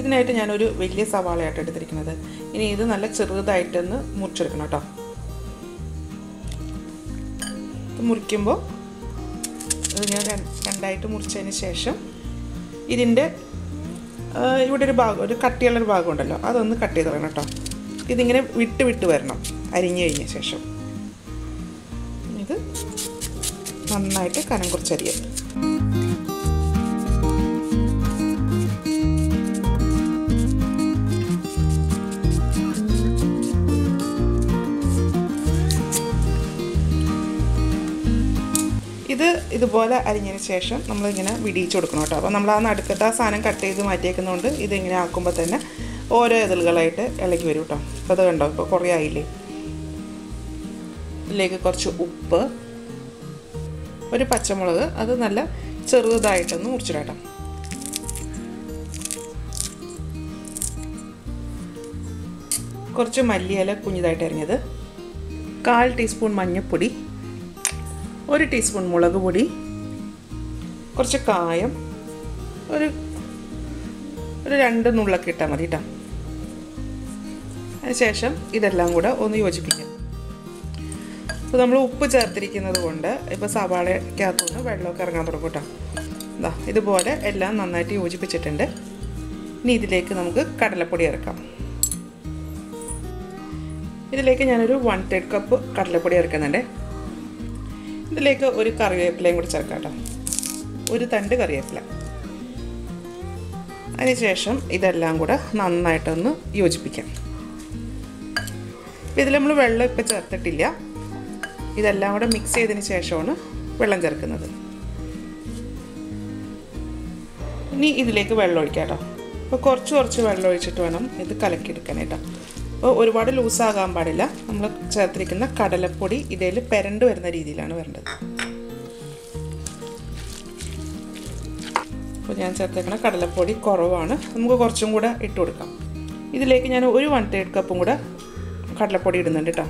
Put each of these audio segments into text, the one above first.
ഇതിനായിട്ട് ഞാനൊരു വലിയ സവാളയായിട്ട് എടുത്തിരിക്കുന്നത്. ഇനി ഇത് നല്ല ചെറുതായിട്ടൊന്ന് മുറിച്ചെടുക്കണം കേട്ടോ. ഇത് മുറിക്കുമ്പോൾ ഇത് ഞാൻ രണ്ടായിട്ട് മുറിച്ചതിന് ശേഷം ഇതിൻ്റെ ഇവിടെ ഒരു ഭാഗം, ഒരു കട്ടിയുള്ളൊരു ഭാഗം ഉണ്ടല്ലോ, അതൊന്ന് കട്ട് ചെയ്ത് കളയണം കേട്ടോ. ഇതിങ്ങനെ വിട്ട് വരണം അരിഞ്ഞു കഴിഞ്ഞ ശേഷം. ഇത് നന്നായിട്ട് കനം കുറച്ചരിയാം. ഇത് ഇതുപോലെ അരിഞ്ഞതിന് ശേഷം നമ്മളിങ്ങനെ വിടിയിച്ച് കൊടുക്കണം കേട്ടോ. അപ്പോൾ നമ്മൾ ആ നടുക്കത്തെ ആ സാധനം കട്ട് ചെയ്ത് മാറ്റിയേക്കുന്നതുകൊണ്ട് ഇതിങ്ങനെ ആക്കുമ്പോൾ തന്നെ ഓരോ ഇതളുകളായിട്ട് ഇളകി വരും കേട്ടോ. അപ്പോൾ അത് കണ്ടോ, ഇപ്പോൾ കുറേ ആയില്ലേ. ഇതിലേക്ക് കുറച്ച് ഉപ്പ്, ഒരു പച്ചമുളക്, അത് നല്ല ചെറുതായിട്ടൊന്ന് മുറിച്ചിടാം. കുറച്ച് മല്ലിയില കുഞ്ഞിതായിട്ട് അരിഞ്ഞത്, 1/4 ടീസ്പൂൺ മഞ്ഞൾപ്പൊടി, 1 ടീസ്പൂൺ മുളക് പൊടി, കുറച്ച് കായം, ഒരു 2 നുള്ളൊക്കെ ഇട്ടാൽ മതി കേട്ടോ. അതിനുശേഷം ഇതെല്ലാം കൂടെ ഒന്ന് യോജിപ്പിക്കാം. അപ്പോൾ നമ്മൾ ഉപ്പ് ചേർത്തിരിക്കുന്നത് കൊണ്ട് ഇപ്പോൾ സവാളയ്ക്കകത്തുനിന്ന് വെള്ളമൊക്കെ ഇറങ്ങാൻ തുടങ്ങും കേട്ടോ. ഇതാ ഇതുപോലെ എല്ലാം നന്നായിട്ട് യോജിപ്പിച്ചിട്ടുണ്ട്. ഇനി ഇതിലേക്ക് നമുക്ക് കടലപ്പൊടി ഇറക്കാം. ഇതിലേക്ക് ഞാനൊരു 1/3 കപ്പ് കടലപ്പൊടി ഇറക്കുന്നുണ്ട്. ഇതിലേക്ക് ഒരു കറിവേപ്പിലയും കൂടി ചേർക്കാം കേട്ടോ, ഒരു തണ്ട് കറിവേപ്പില. അതിനുശേഷം ഇതെല്ലാം കൂടെ നന്നായിട്ടൊന്ന് യോജിപ്പിക്കാം. ഇതിൽ നമ്മൾ വെള്ളം ഇപ്പം ചേർത്തിട്ടില്ല. ഇതെല്ലാം കൂടെ മിക്സ് ചെയ്തതിന് ശേഷമാണ് വെള്ളം ചേർക്കുന്നത്. ഇനി ഇതിലേക്ക് വെള്ളം ഒഴിക്കാം കേട്ടോ. അപ്പോൾ കുറച്ച് വെള്ളം ഒഴിച്ചിട്ട് വേണം ഇത് കലക്കിയെടുക്കാനായിട്ടോ. അപ്പോൾ ഒരുപാട് ലൂസാകാൻ പാടില്ല. നമ്മൾ ചേർത്തിരിക്കുന്ന കടലപ്പൊടി ഇതിൽ പെരണ്ട് വരുന്ന രീതിയിലാണ് വരേണ്ടത്. അപ്പോൾ ഞാൻ ചേർത്തിരിക്കുന്ന കടലപ്പൊടി കുറവാണ്, നമുക്ക് കുറച്ചും കൂടെ ഇട്ട് കൊടുക്കാം. ഇതിലേക്ക് ഞാൻ ഒരു 1/3 കപ്പും കൂടെ കടലപ്പൊടി ഇടുന്നുണ്ട് കേട്ടോ.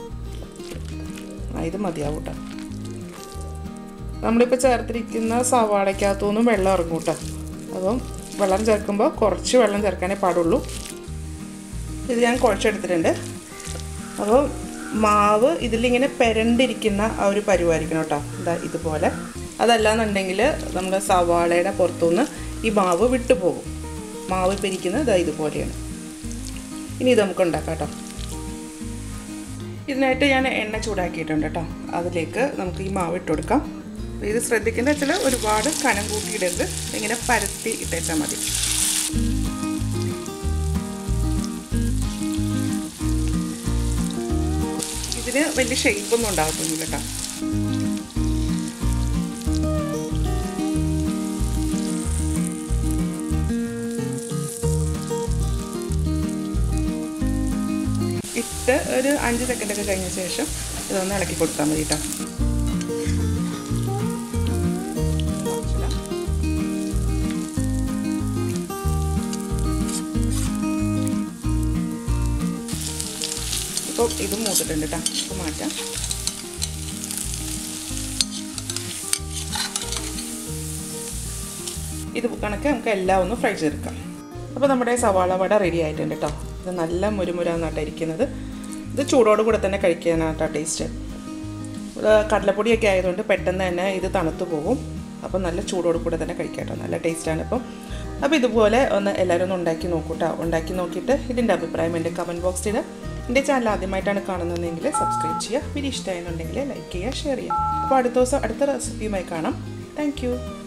ഇത് മതിയാവും കേട്ടോ. നമ്മളിപ്പോൾ ചേർത്തിരിക്കുന്ന സവാളയ്ക്കകത്തുനിന്നും വെള്ളം ഇറങ്ങും കേട്ടോ. അപ്പം വെള്ളം ചേർക്കുമ്പോൾ കുറച്ച് വെള്ളം ചേർക്കാനേ പാടുള്ളൂ. ഇത് ഞാൻ കുഴച്ചെടുത്തിട്ടുണ്ട്. അപ്പോൾ മാവ് ഇതിലിങ്ങനെ പെരണ്ടിരിക്കുന്ന ആ ഒരു പരുവായിരിക്കണം കേട്ടോ. ഇതാ ഇതുപോലെ. അതല്ലാന്നുണ്ടെങ്കിൽ നമ്മുടെ സവാളയുടെ പുറത്തുനിന്ന് ഈ മാവ് വിട്ടുപോകും. മാവ് പിരിക്കുന്നത് ഇതാ ഇതുപോലെയാണ്. ഇനി ഇത് നമുക്ക് ഉണ്ടാക്കാം കേട്ടോ. ഇതിനായിട്ട് ഞാൻ എണ്ണ ചൂടാക്കിയിട്ടുണ്ട് കേട്ടോ. അതിലേക്ക് നമുക്ക് ഈ മാവ് ഇട്ട് കൊടുക്കാം. ഇത് ശ്രദ്ധിക്കേണ്ട വെച്ചാൽ ഒരുപാട് കനം കൂട്ടിയിടരുത്, ഇങ്ങനെ പരത്തി ഇട്ടേച്ചാൽ മതി. ഇതിന് വലിയ ഷേപ്പൊന്നും ഉണ്ടാകത്തൊന്നുമില്ല കേട്ടോ. ഇട്ട് ഒരു 5 സെക്കൻഡൊക്കെ കഴിഞ്ഞ ശേഷം ഇതൊന്ന് ഇളക്കി കൊടുത്താൽ മതി കേട്ടോ. ഇപ്പോൾ ഇത് മൂത്തിട്ടുണ്ട് കേട്ടോ. ഇപ്പോൾ മാറ്റാം. ഇത് കണക്ക് നമുക്ക് എല്ലാം ഒന്ന് ഫ്രൈ ചെയ്തെടുക്കാം. അപ്പോൾ നമ്മുടെ സവാള വട റെഡി ആയിട്ടുണ്ട് കേട്ടോ. ഇത് നല്ല മുരുമുരാന്നാട്ടാണ് ഇരിക്കുന്നത്. ഇത് ചൂടോട് കൂടെ തന്നെ കഴിക്കാനാട്ടോ ടേസ്റ്റ്. കടലപ്പൊടിയൊക്കെ ആയതുകൊണ്ട് പെട്ടെന്ന് തന്നെ ഇത് തണുത്ത് പോകും. അപ്പം നല്ല ചൂടോട് കൂടെ തന്നെ കഴിക്കാം കേട്ടോ. നല്ല ടേസ്റ്റാണ്. അപ്പോൾ ഇതുപോലെ ഒന്ന് എല്ലാവരും ഒന്ന് ഉണ്ടാക്കി നോക്കൂ കേട്ടോ. ഉണ്ടാക്കി നോക്കിയിട്ട് ഇതിൻ്റെ അഭിപ്രായം എൻ്റെ കമൻറ്റ് ബോക്സിൽ ഇടുക. എൻ്റെ ചാനൽ ആദ്യമായിട്ടാണ് കാണുന്നതെങ്കിൽ സബ്സ്ക്രൈബ് ചെയ്യുക. വീഡിയോ ഇഷ്ടമായെന്നുണ്ടെങ്കിൽ ലൈക്ക് ചെയ്യുക, ഷെയർ ചെയ്യുക. അപ്പോൾ അടുത്ത ദിവസം അടുത്ത റെസിപ്പിയുമായി കാണാം. Thank U.